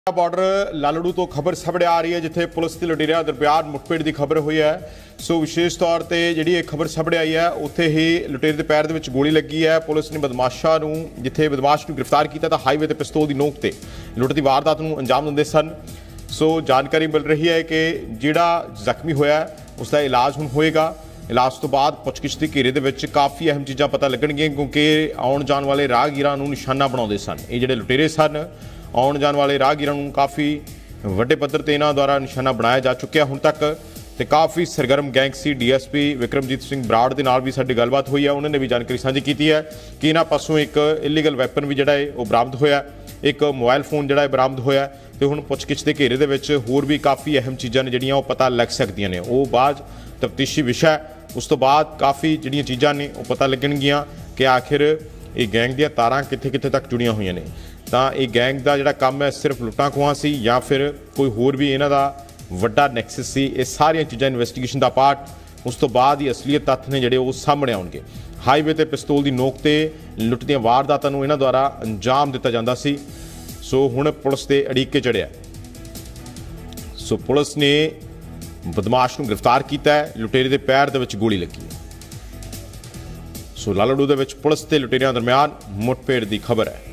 Border Lalru ਤੋਂ ਖਬਰ ਸਾਹਮਣੇ ਆ ਰਹੀ ਹੈ ਜਿੱਥੇ ਪੁਲਿਸ ਤੇ ਲੁਟੇਰਿਆਂ ਦਰਮਿਆਨ ਮੁੱਠਭੇੜ ਦੀ ਖਬਰ ਹੋਈ ਹੈ। ਸੋ ਵਿਸ਼ੇਸ਼ ਤੌਰ ਤੇ ਜਿਹੜੀ ਇਹ ਖਬਰ ਸਾਹਮਣੇ ਆਈ ਹੈ ਉੱਥੇ ਹੀ ਲੁਟੇਰੇ ਦੇ ਪੈਰ ਦੇ ਵਿੱਚ ਗੋਲੀ ਲੱਗੀ ਹੈ। ਪੁਲਿਸ ਨੇ ਬਦਮਾਸ਼ਾਂ ਨੂੰ ਜਿੱਥੇ ਬਦਮਾਸ਼ ਨੂੰ ਗ੍ਰਿਫਤਾਰ ਕੀਤਾ ਤਾਂ ਹਾਈਵੇ ਤੇ ਪਿਸਤੌਲ ਦੀ ਨੋਕ ਤੇ ਲੁੱਟ ਦੀ ਵਾਰਦਾਤ ਨੂੰ ਅੰਜਾਮ ਦਿੰਦੇ ਸਨ। ਸੋ ਜਾਣਕਾਰੀ ਮਿਲ ਰਹੀ ਹੈ ਕਿ ਜਿਹੜਾ ਜ਼ਖਮੀ ਹੋਇਆ ਉਸ ਦਾ ਇਲਾਜ ਹੁਣ ਹੋਏਗਾ। ਇਲਾਜ ਤੋਂ ਬਾਅਦ ਪੁੱਛਗਿੱਛ ਦੇ ਘੇਰੇ ਦੇ ਵਿੱਚ ਕਾਫੀ ਅਹਿਮ ਚੀਜ਼ਾਂ ਪਤਾ ਲੱਗਣਗੀਆਂ ਕਿਉਂਕਿ ਆਉਣ ਜਾਣ ਵਾਲੇ ਰਾਹਗੀਰਾਂ ਨੂੰ ਨਿਸ਼ਾਨਾ ਬਣਾਉਂਦੇ ਸਨ। ਇਹ ਜਿਹੜੇ ਲੁਟੇਰੇ ਸਨ ਆਉਣ ਜਾਣ ਵਾਲੇ ਰਾਹਗੀਰਾਂ ਨੂੰ ਕਾਫੀ ਵੱਡੇ ਪੱਧਰ ਤੇ ਇਹਨਾਂ ਦੁਆਰਾ ਨਿਸ਼ਾਨਾ ਬਣਾਇਆ ਜਾ ਚੁੱਕਿਆ ਹੁਣ ਤੱਕ ਤੇ ਕਾਫੀ ਸਰਗਰਮ ਗੈਂਗ ਸੀ। ਡੀਐਸਪੀ ਵਿਕਰਮਜੀਤ ਸਿੰਘ ਬਰਾੜ ਦੇ ਨਾਲ ਵੀ ਸਾਡੀ ਗੱਲਬਾਤ ਹੋਈ ਹੈ। ਉਹਨਾਂ ਨੇ ਵੀ ਜਾਣਕਾਰੀ ਸਾਂਝੀ ਕੀਤੀ ਹੈ ਕਿ ਇਹਨਾਂ ਪਾਸੋਂ ਇੱਕ ਇਲੀਗਲ ਵੈਪਨ ਵੀ ਜਿਹੜਾ ਹੈ ਉਹ ਬਰਾਮਦ ਹੋਇਆ, ਇੱਕ ਮੋਬਾਈਲ ਫੋਨ ਜਿਹੜਾ ਹੈ ਬਰਾਮਦ ਹੋਇਆ ਤੇ ਹੁਣ ਪੁੱਛਗਿੱਛ ਦੇ ਘੇਰੇ ਦੇ ਵਿੱਚ ਹੋਰ ਵੀ ਕਾਫੀ ਅਹਿਮ ਚੀਜ਼ਾਂ ਨੇ ਜਿਹੜੀਆਂ ਉਹ ਪਤਾ ਲੱਗ ਸਕਦੀਆਂ ਨੇ। ਉਹ ਬਾਅਦ ਤਫਤੀਸ਼ੀ ਵਿਸ਼ਾ ਉਸ ਤੋਂ ਬਾਅਦ ਕਾਫੀ ਜਿਹੜੀਆਂ ਚੀਜ਼ਾਂ ਨੇ ਉਹ ਪਤਾ ਲੱਗਣਗੀਆਂ ਕਿ ਆਖਿਰ ਇਹ ਗੈਂਗ ਦੀਆਂ ਤਾਰਾਂ ਕਿੱਥੇ ਕਿੱਥੇ ਤੱਕ ਜੁੜੀਆਂ ਹੋਈਆਂ ਨੇ। ਤਾਂ ਇਹ ਗੈਂਗ ਦਾ ਜਿਹੜਾ ਕੰਮ ਹੈ ਸਿਰਫ ਲੁੱਟਾਂ ਖੋਹਾਂ ਸੀ ਜਾਂ ਫਿਰ ਕੋਈ ਹੋਰ ਵੀ ਇਹਨਾਂ ਦਾ ਵੱਡਾ ਨੈਕਸਸ ਸੀ। ਇਹ ਸਾਰੀਆਂ ਚੀਜ਼ਾਂ ਇਨਵੈਸਟੀਗੇਸ਼ਨ ਦਾ ਪਾਰਟ ਉਸ ਤੋਂ ਬਾਅਦ ਹੀ ਅਸਲੀਅਤ ਤੱਥ ਨੇ ਜਿਹੜੇ ਉਹ ਸਾਹਮਣੇ ਆਉਣਗੇ। ਹਾਈਵੇ ਤੇ ਪਿਸਤੌਲ ਦੀ ਨੋਕ ਤੇ ਲੁੱਟ ਦੀਆਂ ਵਾਰਦਾਤਾਂ ਨੂੰ ਇਹਨਾਂ ਦੁਆਰਾ ਅੰਜਾਮ ਦਿੱਤਾ ਜਾਂਦਾ ਸੀ। ਸੋ ਹੁਣ ਪੁਲਿਸ ਤੇ ਅੜਿੱਕੇ ਚੜਿਆ। ਸੋ ਪੁਲਿਸ ਨੇ ਬਦਮਾਸ਼ ਨੂੰ ਗ੍ਰਿਫਤਾਰ ਕੀਤਾ ਹੈ। ਲੁਟੇਰੇ ਦੇ ਪੈਰ ਦੇ ਵਿੱਚ ਗੋਲੀ ਲੱਗੀ ਹੈ। ਸੋ ਲਾਲੜੂ ਦੇ ਵਿੱਚ ਪੁਲਿਸ ਤੇ ਲੁਟੇਰਿਆਂ ਦਰਮਿਆਨ ਮੁੱਠਭੇੜ ਦੀ ਖਬਰ ਹੈ।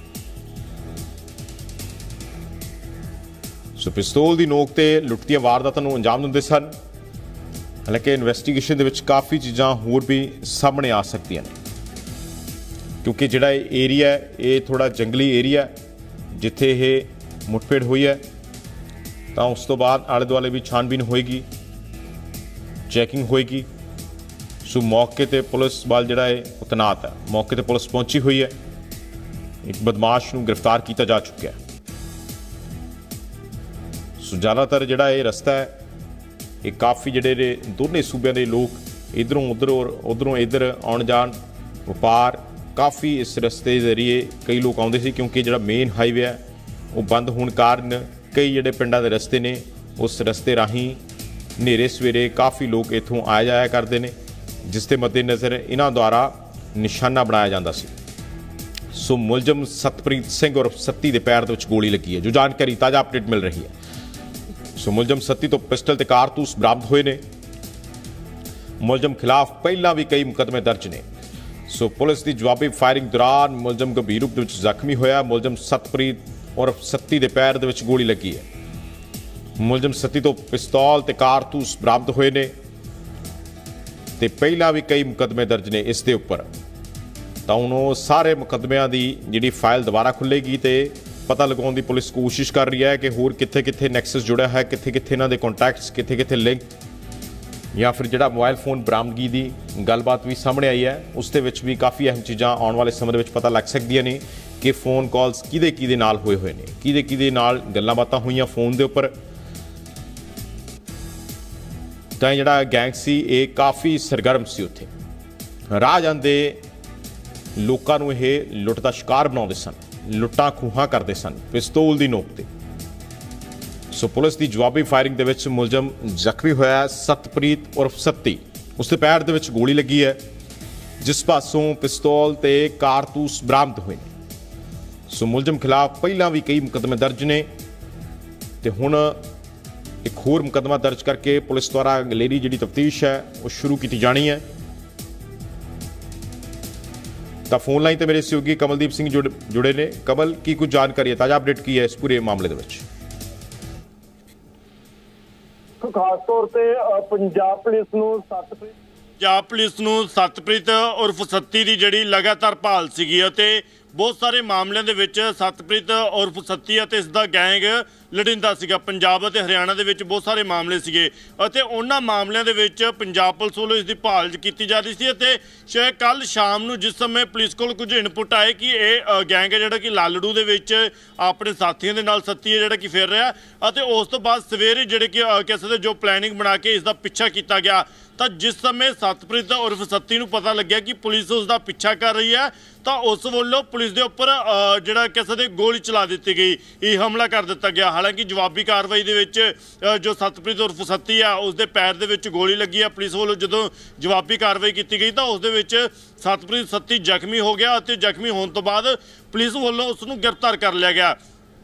ਸੋ ਪਿਸਤੌਲ ਦੀ ਨੋਕ ਤੇ ਲੁੱਟ ਦੀਆਂ ਵਾਰਦਾਤਾਂ ਨੂੰ ਅੰਜਾਮ ਦਿੰਦੇ ਸਨ। ਹਾਲਾਂਕਿ ਇਨਵੈਸਟੀਗੇਸ਼ਨ ਦੇ ਵਿੱਚ ਕਾਫੀ ਚੀਜ਼ਾਂ ਹੋਰ ਵੀ ਸਾਹਮਣੇ ਆ ਸਕਦੀਆਂ ਨੇ ਕਿਉਂਕਿ ਜਿਹੜਾ ਇਹ ਏਰੀਆ ਇਹ ਥੋੜਾ ਜੰਗਲੀ ਏਰੀਆ ਜਿੱਥੇ ਇਹ ਮੁੱਠਭੇੜ ਹੋਈ ਹੈ। ਤਾਂ ਉਸ ਤੋਂ ਬਾਅਦ ਆਲੇ ਦੁਆਲੇ ਵੀ ਛਾਣਬੀਨ ਹੋਏਗੀ, ਚੈਕਿੰਗ ਹੋਏਗੀ। ਸੋ ਮੌਕੇ ਤੇ ਪੁਲਿਸ ਬਲ ਜਿਹੜਾ ਹੈ ਉਹ ਤੈਨਾਤ ਹੈ। ਮੌਕੇ ਤੇ ਪੁਲਿਸ ਪਹੁੰਚੀ ਹੋਈ ਹੈ। ਇੱਕ ਬਦਮਾਸ਼ ਨੂੰ ਗ੍ਰਿਫਤਾਰ ਕੀਤਾ ਜਾ ਚੁੱਕਿਆ ਹੈ। ਸੋ ਜ਼ਿਆਦਾਤਰ ਜਿਹੜਾ ਇਹ ਰਸਤਾ ਹੈ ਇਹ ਕਾਫੀ ਜਿਹੜੇ ਨੇ ਦੋਨੇ ਸੂਬਿਆਂ ਦੇ ਲੋਕ ਇੱਧਰੋਂ ਉੱਧਰ ਔਰ ਉੱਧਰੋਂ ਇੱਧਰ ਆਉਣ ਜਾਣ ਵਪਾਰ ਕਾਫੀ ਇਸ ਰਸਤੇ ਦੇ ਜ਼ਰੀਏ ਕਈ ਲੋਕ ਆਉਂਦੇ ਸੀ ਕਿਉਂਕਿ ਜਿਹੜਾ ਮੇਨ ਹਾਈਵੇ ਹੈ ਉਹ ਬੰਦ ਹੋਣ ਕਾਰਨ ਕਈ ਜਿਹੜੇ ਪਿੰਡਾਂ ਦੇ ਰਸਤੇ ਨੇ ਉਸ ਰਸਤੇ ਰਾਹੀਂ ਹਨੇਰੇ ਸਵੇਰੇ ਕਾਫੀ ਲੋਕ ਇੱਥੋਂ ਆਇਆ ਜਾਇਆ ਕਰਦੇ ਨੇ ਜਿਸ ਦੇ ਮੱਦੇਨਜ਼ਰ ਇਹਨਾਂ ਦੁਆਰਾ ਨਿਸ਼ਾਨਾ ਬਣਾਇਆ ਜਾਂਦਾ ਸੀ। ਸੋ ਮੁਲਜ਼ਮ ਸਤਪ੍ਰੀਤ ਸਿੰਘ ਔਰ ਸੱਤੀ ਦੇ ਪੈਰ ਦੇ ਵਿੱਚ ਗੋਲੀ ਲੱਗੀ ਹੈ। ਜੋ ਜਾਣਕਾਰੀ ਤਾਜ਼ਾ ਅਪਡੇਟ ਮਿਲ ਰਹੀ ਹੈ। ਸੋ ਮੁਲਜ਼ਮ ਸੱਤੀ ਤੋਂ ਪਿਸਟਲ ਤੇ ਕਾਰਤੂਸ ਬਰਾਮਦ ਹੋਏ ਨੇ। ਮੁਲਜ਼ਮ ਖਿਲਾਫ ਪਹਿਲਾਂ ਵੀ ਕਈ ਮੁਕੱਦਮੇ ਦਰਜ ਨੇ। ਸੋ ਪੁਲਿਸ ਦੀ ਜਵਾਬੀ ਫਾਇਰਿੰਗ ਦੌਰਾਨ ਮੁਲਜ਼ਮ ਗੰਭੀਰ ਰੂਪ ਦੇ ਵਿੱਚ ਜ਼ਖਮੀ ਹੋਇਆ। ਮੁਲਜ਼ਮ ਸਤਪ੍ਰੀਤ ਔਰ ਸੱਤੀ ਦੇ ਪੈਰ ਦੇ ਵਿੱਚ ਗੋਲੀ ਲੱਗੀ ਹੈ। ਮੁਲਜ਼ਮ ਸੱਤੀ ਤੋਂ ਪਿਸਤੌਲ ਤੇ ਕਾਰਤੂਸ ਬਰਾਮਦ ਹੋਏ ਨੇ ਤੇ ਪਹਿਲਾਂ ਵੀ ਕਈ ਮੁਕੱਦਮੇ ਦਰਜ ਨੇ ਇਸ ਦੇ ਉੱਪਰ। ਤਾਂ ਹੁਣ ਉਹ ਸਾਰੇ ਮੁਕੱਦਮਿਆਂ ਦੀ ਜਿਹੜੀ ਫਾਈਲ ਦੁਬਾਰਾ ਖੁੱਲ੍ਹੇਗੀ ਤੇ ਪਤਾ ਲਗਾਉਣ ਦੀ ਪੁਲਿਸ ਕੋਸ਼ਿਸ਼ ਕਰ ਰਹੀ ਹੈ ਕਿ ਹੋਰ ਕਿੱਥੇ ਕਿੱਥੇ ਨੈਕਸਸ ਜੁੜਿਆ ਹੈ, ਕਿੱਥੇ ਕਿੱਥੇ ਇਹਨਾਂ ਦੇ ਕੰਟੈਕਟਸ, ਕਿੱਥੇ ਕਿੱਥੇ ਲਿੰਕ ਜਾਂ ਫਿਰ ਜਿਹੜਾ ਮੋਬਾਈਲ ਫੋਨ ਬਰਾਮਦਗੀ ਦੀ ਗੱਲਬਾਤ ਵੀ ਸਾਹਮਣੇ ਆਈ ਹੈ ਉਸ ਦੇ ਵਿੱਚ ਵੀ ਕਾਫੀ ਅਹਿਮ ਚੀਜ਼ਾਂ ਆਉਣ ਵਾਲੇ ਸਮੇਂ ਦੇ ਵਿੱਚ ਪਤਾ ਲੱਗ ਸਕਦੀਆਂ ਨੇ ਕਿ ਫੋਨ ਕਾਲਸ ਕਿਹਦੇ ਨਾਲ ਹੋਏ ਨੇ, ਕਿਹਦੇ ਨਾਲ ਗੱਲਾਂ ਬਾਤਾਂ ਹੋਈਆਂ ਫੋਨ ਦੇ ਉੱਪਰ। ਤਾਂ ਜਿਹੜਾ ਗੈਂਗ ਸੀ ਇਹ ਕਾਫੀ ਸਰਗਰਮ ਸੀ। ਉੱਥੇ ਰਾਹ ਜਾਂਦੇ ਲੋਕਾਂ ਨੂੰ ਇਹ ਲੁੱਟ ਦਾ ਸ਼ਿਕਾਰ ਬਣਾਉਂਦੇ ਸਨ, ਲੁੱਟਾਂ ਖੂਹਾਂ ਕਰਦੇ ਸਨ ਪਿਸਤੌਲ ਦੀ ਨੋਕ ਤੇ। ਸੋ ਪੁਲਿਸ ਦੀ ਜਵਾਬੀ ਫਾਇਰਿੰਗ ਦੇ ਵਿੱਚ ਮੁਲਜ਼ਮ ਜ਼ਖਮੀ ਹੋਇਆ ਸਤਪ੍ਰੀਤ ਉਰਫ ਸੱਤੀ। ਉਸ ਦੇ ਪੈਰ ਦੇ ਵਿੱਚ ਗੋਲੀ ਲੱਗੀ ਹੈ ਜਿਸ ਪਾਸੋਂ ਪਿਸਤੌਲ ਤੇ ਕਾਰਤੂਸ ਬਰਾਮਦ ਹੋਏ ਨੇ। ਸੋ ਮੁਲਜ਼ਮ ਖਿਲਾਫ ਪਹਿਲਾਂ ਵੀ ਕਈ ਮੁਕੱਦਮੇ ਦਰਜ ਨੇ ਤੇ ਹੁਣ ਇੱਕ ਹੋਰ ਮੁਕੱਦਮਾ ਦਰਜ ਕਰਕੇ ਪੁਲਿਸ ਦੁਆਰਾ ਅਗਲੇਰੀ ਜਿਹੜੀ ਤਫਤੀਸ਼ ਹੈ ਉਹ ਸ਼ੁਰੂ ਕੀਤੀ ਜਾਣੀ ਹੈ। ਤਾਂ ਫੋਨ ਲਾਈਨ ਤੇ ਮੇਰੇ ਸਹਿਯੋਗੀ ਕਮਲਦੀਪ ਸਿੰਘ ਜੁੜੇ ਨੇ। ਕਮਲ, ਕੀ ਕੁਝ ਜਾਣਕਾਰੀ ਹੈ, ਤਾਜ਼ਾ ਅਪਡੇਟ ਕੀ ਹੈ ਇਸ ਪੂਰੇ ਮਾਮਲੇ ਦੇ ਵਿੱਚ? ਖਾਸ ਤੌਰ ਤੇ ਪੰਜਾਬ ਪੁਲਿਸ ਨੂੰ ਸਤਪ੍ਰੀਤ ਉਰਫ ਸੱਤੀ ਦੀ ਜਿਹੜੀ ਲਗਾਤਾਰ ਭਾਲ ਸੀਗੀ ਅਤੇ ਬਹੁਤ ਸਾਰੇ ਮਾਮਲਿਆਂ ਦੇ ਵਿੱਚ ਸਤਪ੍ਰੀਤ ਉਰਫ ਸੱਤੀ ਅਤੇ ਇਸ ਦਾ ਗੈਂਗ ਲੜਿੰਦਾ ਸੀਗਾ। ਪੰਜਾਬ ਅਤੇ ਹਰਿਆਣਾ ਦੇ ਵਿੱਚ ਬਹੁਤ ਸਾਰੇ ਮਾਮਲੇ ਸੀਗੇ ਅਤੇ ਉਹਨਾਂ ਮਾਮਲਿਆਂ ਦੇ ਵਿੱਚ ਪੰਜਾਬ ਪੁਲਿਸ ਵੱਲੋਂ ਇਸ ਦੀ ਭਾਲ ਕੀਤੀ ਜਾ ਰਹੀ ਸੀ ਅਤੇ ਸ਼ਾਇਦ ਕੱਲ ਸ਼ਾਮ ਨੂੰ ਜਿਸ ਸਮੇਂ ਪੁਲਿਸ ਕੋਲ ਕੁਝ ਇਨਪੁਟ ਆਏ ਕਿ ਇਹ ਗੈਂਗ ਹੈ ਜਿਹੜਾ ਕਿ ਲਾਲੜੂ ਦੇ ਵਿੱਚ ਆਪਣੇ ਸਾਥੀਆਂ ਦੇ ਨਾਲ ਸੱਤੀ ਹੈ ਜਿਹੜਾ ਕਿ ਫਿਰ ਰਿਹਾ ਅਤੇ ਉਸ ਤੋਂ ਬਾਅਦ ਸਵੇਰੇ ਜਿਹੜੇ ਕਿ ਕਿਸੇ ਦੇ ਜੋ ਪਲੈਨਿੰਗ ਬਣਾ ਕੇ ਇਸ ਦਾ ਪਿੱਛਾ ਕੀਤਾ ਗਿਆ ਤਾਂ ਜਿਸ ਸਮੇਂ ਸਤਪ੍ਰੀਤ ਉਰਫ ਸੱਤੀ ਨੂੰ ਪਤਾ ਲੱਗਿਆ ਕਿ ਪੁਲਿਸ ਉਸ ਦਾ ਪਿੱਛਾ ਕਰ ਰਹੀ ਹੈ ਤਾਂ ਉਸ ਵੱਲੋਂ ਪੁਲਿਸ ਦੇ ਉੱਪਰ ਜਿਹੜਾ ਕਿਸੇ ਦੇ ਗੋਲੀ ਚਲਾ ਦਿੱਤੀ ਗਈ, ਇਹ ਹਮਲਾ ਕਰ ਦਿੱਤਾ ਗਿਆ। ਹਾਲਾਂਕਿ ਜਵਾਬੀ ਕਾਰਵਾਈ ਦੇ ਵਿੱਚ ਜੋ ਸਤਪ੍ਰੀਤ ਉਰਫ ਸੱਤੀ ਆ ਉਸ ਦੇ ਪੈਰ ਦੇ ਵਿੱਚ ਗੋਲੀ ਲੱਗੀ ਹੈ। ਪੁਲਿਸ ਵੱਲੋਂ ਜਦੋਂ ਜਵਾਬੀ ਕਾਰਵਾਈ ਕੀਤੀ ਗਈ ਤਾਂ ਉਸ ਦੇ ਵਿੱਚ ਸਤਪ੍ਰੀਤ ਸੱਤੀ ਜ਼ਖਮੀ ਹੋ ਗਿਆ ਅਤੇ ਜ਼ਖਮੀ ਹੋਣ ਤੋਂ ਬਾਅਦ ਪੁਲਿਸ ਵੱਲੋਂ ਉਸ ਨੂੰ ਗ੍ਰਿਫਤਾਰ ਕਰ ਲਿਆ ਗਿਆ।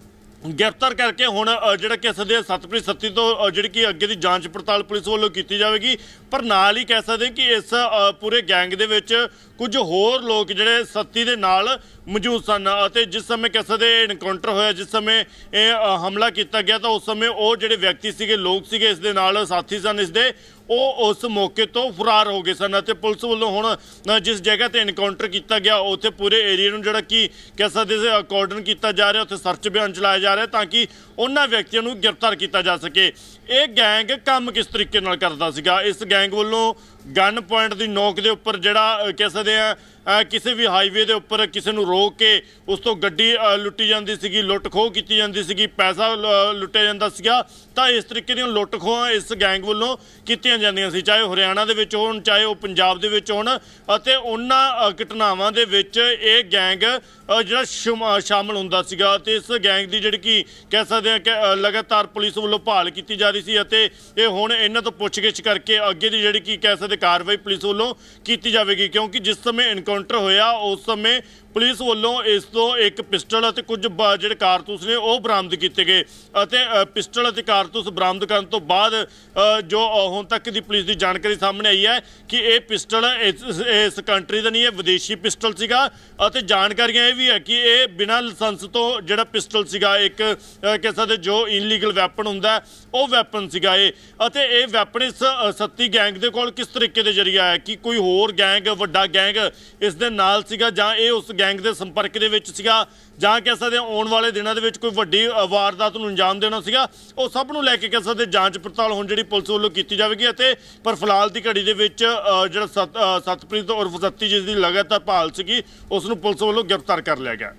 गिरफ्तार करके हुण जिहड़ा कह सकते सतप्रीत सत्ती तो जिहड़ी कि अगे की जांच पड़ताल पुलिस वालों की जाएगी। पर नाल ही कह सकते कि इस पूरे गैंग दे विच कुछ होर लोग जिहड़े सत्ती दे नाल मौजूद सन। जिस समय कह सकते इनकाउंटर होया, जिस समय हमला किया गया तो उस समय वो जिहड़े व्यक्ति सीगे, लोग सीगे, इस दे नाल साथी सन इसदे, ਉਹ उस मौके तो फरार हो गए सन। पुलिस वालों हुण जिस जगह ते इनकाउंटर किया गया उत्थे पूरे एरिए नूं जिहड़ा कि कह सकते कॉर्डन किया जा रहा, उत्थे सर्च अभियान चलाया जा रहा ताकि उन्हां व्यक्तियों नूं गिरफ्तार किया जा सके। ये गैंग काम किस तरीके नाल करदा सीगा? इस गैंग वालों गन पॉइंट की नोक के उपर जिहड़ा कह सकते हैं किसी भी हाईवे के उपर किसी नूं रोक के उस तो गड्डी लुट्टी जाती सी, लुट खोह की जाती सी, पैसा लुट्टिया जाता सीगा। तो इस तरीके दी लुट खोह इस गैंग वालों कीतियां जांदियां सी, चाहे हरियाणा दे विच होण, चाहे वो पंजाब दे विच होण। अते उन्हां घटनावां दे विच ये गैंग जिहड़ा शामिल हुंदा सीगा। ते इस गैंग दी जिहड़ी कि कह सकते हैं कि लगातार पुलिस वालों भाल की जा रही सी। अते ये हुण इन्हां तों पुछगिछ करके अगे दी जिहड़ी कि कह सकते कार्रवाई पुलिस वालों की जाएगी। क्योंकि जिस समय इनकाउंटर होया उस समय पुलिस वालों इस तो एक पिस्टल और कुछ जो कारतूस ने वो बरामद किए गए। पिस्टल और कारतूस बरामद करने तो बाद जो हुण तक की पुलिस की जानकारी सामने आई है कि ये पिस्टल इस कंट्री का नहीं है, विदेशी पिस्टल सीगा। जानकारियां ये भी है कि ये बिना लाइसेंस तो जो पिस्टल सीगा एक कह सकते जो इनलीगल वैपन हुंदा वो वैपन सीगा। ये वैपन इस सत्ती गैंग के कोल किस तरीके के जरिए है कि कोई होर गैंग वड्डा गैंग इस दे नाल सीगा जां ये उस गैंग के संपर्क दे विच सीगा, जां कह सकते आने वाले दिनों के कोई वड्डी वारदात नूं अंजाम देना सीगा। वो सब नूं लैके कह सकते जांच पड़ताल हुण जिहड़ी पुलिस वालों की जाएगी। पर फिलहाल की घड़ी दे विच जिहड़ा सतप्रीत उर्फ सत्ती जिस दी लगातार भाल सीगी उस नूं पुलिस वालों गिरफ्तार कर लिया गया।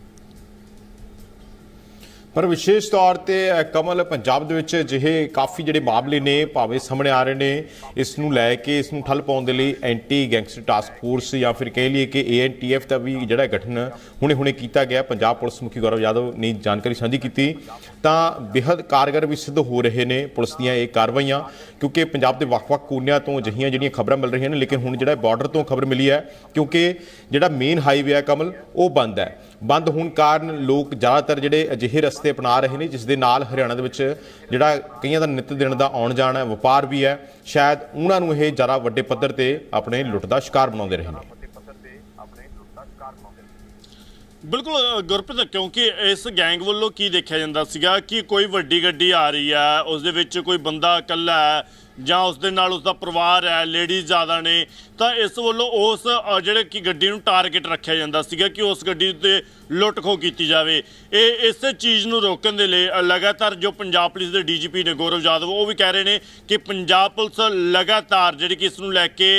पर विशेष तौर पर कमल पंजाब दे विच अजिहे काफ़ी जिहड़े मामले ने भावें सामने आ रहे हैं, इस नूं लैके इस नूं ठल पाउण दे लई एंटी गैंगस्टर टास्क फोर्स या फिर कह लीए कि ANTF का भी जिहड़ा गठन हुणे किया गया। पंजाब पुलिस मुखी गौरव यादव ने जानकारी साझी की तां बेहद कारगर भी सिद्ध हो रहे हैं पुलिस दीयां ये कार्रवाइयां। क्योंकि पंजाब के वक्-वक् कोनियां तो अजिहियां जिहड़ियां खबरां मिल रही हैं, लेकिन हुण जिहड़ा बॉर्डर तो खबर मिली है क्योंकि जिहड़ा मेन हाईवे है कमल वो बंद है। बंद होने कारण लोग ज़्यादातर जिहड़े अजिहे रस्ते अपना रहे हैं जिस दे नाल हरियाणा दे विच जिहड़ा कईयां दा नित दिन का आउण जाण है, वपार भी है, शायद उन्हां नूं इह ज़्यादा वड्डे पद्धर ते अपने लुੱਟ ਦਾ शिकार बनाउंदे रहे हैं। बिल्कुल गुरप्रीत, क्योंकि इस गैंग वालों की देखा जाता सीगा कि कोई वड्डी गड्डी आ रही है, उस दे विच कोई बंदा इकल्ला है जां उस दे नाल उसका परिवार है, लेडीज़ ज़्यादा ने, तो इस वालों उस जिहड़े कि गड्डी नूं टारगेट रखा जाता सीगा कि उस गड्डी ते लुੱਟ खो की जाए। इस चीज़ नूं रोकण दे लई लगातार जो पंजाब पुलिस के DGP ने गौरव यादव वो भी कह रहे हैं कि पंजाब पुलिस लगातार जिहड़ी कि इस नूं लैके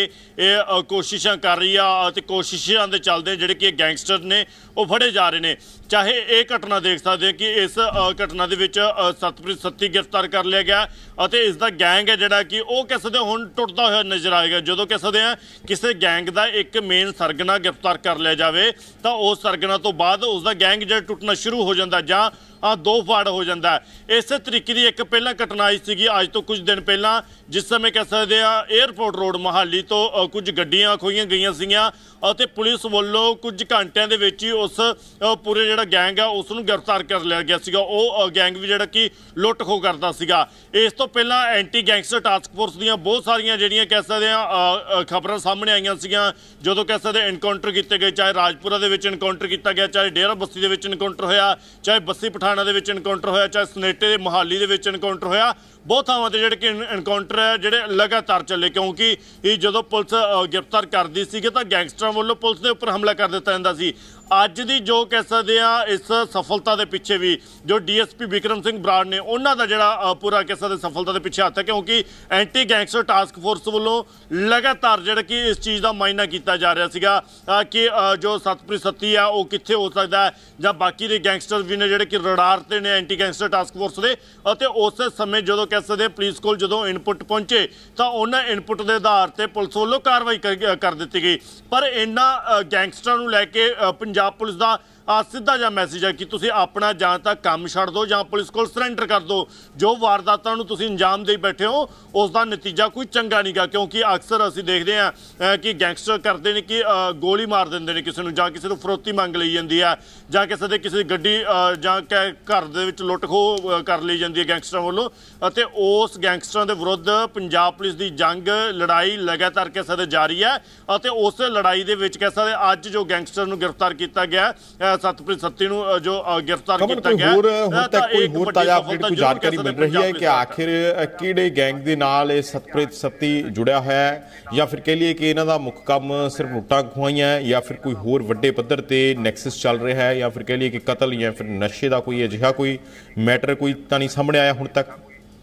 कोशिशां कर रही है। ते कोशिशां दे चलदे जिहड़े कि गैंगस्टर ने वो फड़े जा रहे हैं। चाहे ये घटना देख सकते हैं कि इस घटना दे विच सतप्रीत सत्ती गिरफ्तार कर लिया गया और इसका गैंग है जिहड़ा कि वो कह सकते हुण टुटदा होया नज़र आएगा। जो कह सकते हैं किसी गैंग का एक मेन सरगना गिरफ्तार कर लिया जाए तो उस सरगना तो बाद उसका गैंग जो टुटना शुरू हो जाता जां दो फाड़ हो जाता है। इस तरीके की एक पहला घटना आई सी अज तो कुछ दिन पहला, जिस समय कह सकते हैं एयरपोर्ट रोड मोहाली तो कुछ गड्डियां खोईयां गईयां सीगियां और पुलिस वालों कुछ घंटिया के विच ही उस पूरे जिहड़ा गैंग है उसनूं गिरफ्तार कर लिया गया सीगा। वो गैंग भी जिहड़ा कि लुੱਟ खो करता सीगा। इस तो पहला एंटी गैंगस्टर टास्क फोर्स दीयां बहुत सारियां जिहड़ियां कह सकते हैं खबरां सामने आईयां सीगियां जदों कह सकते इनकाउंटर किए गए, चाहे राजपुरा दे विच इनकाउंटर किया गया, चाहे डेरा बस्सी दे विच इनकाउंटर होया, चाहे बस्सी पठाणा दे विच इनकाउंटर होया, चाहे सनेटे मोहाली दे विच इनकाउंटर होया। बहुत थावां ते जिहड़े कि इनकाउंटर है जिहड़े लगातार चले, क्योंकि जदों पुलिस गिरफ्तार करदी सी तां गैंगस्टरां वालों पुलिस दे उपर हमला कर दिता जांदा सी। अज दी जो कह सकते हैं इस सफलता के पिछे भी जो DSP विक्रम सिंह बराड़ ने उन्हों का जोड़ा पूरा कह सकते सफलता के पिछे हथ है, क्योंकि एंटी गैंगस्टर टास्क फोर्स वालों लगातार जोड़ा कि इस चीज़ का मायना किया जा रहा सीगा कि जो सतप्रीत सत्ती है वो कित्थे हो सकता है, ਜਾਂ बाकी के गैंगस्टर भी ने जोड़े कि रडार ते ने एंटी गैंगस्टर टास्क फोर्स के। उस समय जो कह सकते पुलिस को जो इनपुट पहुंचे तो उन्होंने इनपुट के आधार पर पुलिस वालों कार्रवाई कर दी गई। पर इन्होंने गैंगस्टर लैके पंजाब पुलिस का ਸਿੱਧਾ ਜਿਹਾ ਮੈਸੇਜ ਹੈ ਕਿ ਤੁਸੀਂ ਆਪਣਾ ਜਾਂ ਤਾਂ ਕੰਮ ਛੱਡ ਦਿਓ ਜਾਂ ਪੁਲਿਸ ਕੋਲ ਸਰੈਂਡਰ ਕਰ ਦਿਓ। ਜੋ ਵਾਰਦਾਤਾਂ ਨੂੰ ਤੁਸੀਂ ਅੰਜਾਮ ਦੇ ਬੈਠੇ ਹੋ ਉਸ ਦਾ ਨਤੀਜਾ ਕੋਈ ਚੰਗਾ ਨਹੀਂਗਾ, ਕਿਉਂਕਿ ਅਕਸਰ ਅਸੀਂ ਦੇਖਦੇ ਹਾਂ ਕਿ ਗੈਂਗਸਟਰ ਕਰਦੇ ਨੇ ਕਿ ਗੋਲੀ ਮਾਰ ਦਿੰਦੇ ਨੇ ਕਿਸੇ ਨੂੰ, ਜਾਂ ਕਿਸੇ ਨੂੰ ਫਰੋਤੀ ਮੰਗ ਲਈ ਜਾਂਦੀ ਹੈ, ਜਾਂ ਕਿਸੇ ਦੀ ਗੱਡੀ ਜਾਂ ਘਰ ਦੇ ਵਿੱਚ ਲੁੱਟ ਖੋਹ ਕਰ ਲਈ ਜਾਂਦੀ ਹੈ ਗੈਂਗਸਟਰਾਂ ਵੱਲੋਂ। ਅਤੇ ਉਸ ਗੈਂਗਸਟਰਾਂ ਦੇ ਵਿਰੁੱਧ ਪੰਜਾਬ ਪੁਲਿਸ ਦੀ ਜੰਗ ਲੜਾਈ ਲਗਾਤਾਰ ਕਹਿ ਸਕਦੇ ਜਾਰੀ ਹੈ। ਅਤੇ ਉਸ ਲੜਾਈ ਦੇ ਵਿੱਚ ਕਹਿ ਸਕਦੇ ਅੱਜ ਜੋ ਗੈਂਗਸਟਰ ਨੂੰ ਗ੍ਰਿਫਤਾਰ ਕੀਤਾ ਗਿਆ, ਸਤਪ੍ਰੀਤ ਸੱਤੀ ਨੂੰ ਜੋ ਗ੍ਰਿਫਤਾਰ ਕੀਤਾ ਗਿਆ, ਕੋਈ ਹੋਰ ਤਾਜ਼ਾ ਅਪਡੇਟ ਕੋਈ ਜਾਣਕਾਰੀ ਮਿਲ ਰਹੀ ਹੈ ਕਿ ਆਖਿਰ ਕਿਹੜੇ ਗੈਂਗ ਦੇ ਨਾਲ ਇਹ ਸਤਪ੍ਰੀਤ ਸੱਤੀ ਜੁੜਿਆ ਹੋਇਆ ਹੈ, ਜਾਂ ਫਿਰ ਕਹਿ ਲਈਏ ਕਿ ਇਹਨਾਂ ਦਾ ਮੁੱਖ ਕੰਮ ਸਿਰਫ ਲੁੱਟਾਂ ਖੋਹਾਈਆਂ, ਜਾਂ ਫਿਰ ਕੋਈ ਹੋਰ ਵੱਡੇ ਪੱਧਰ ਤੇ ਨੈਕਸਸ ਚੱਲ ਰਿਹਾ ਹੈ, ਜਾਂ ਫਿਰ ਕਹਿ ਲਈਏ ਕਿ ਕਤਲ ਜਾਂ ਫਿਰ ਨਸ਼ੇ ਦਾ ਕੋਈ ਅਜਿਹਾ ਕੋਈ ਮੈਟਰ ਕੋਈ ਤਾਂ ਨਹੀਂ ਸਾਹਮਣੇ ਆਇਆ ਹੁਣ ਤੱਕ?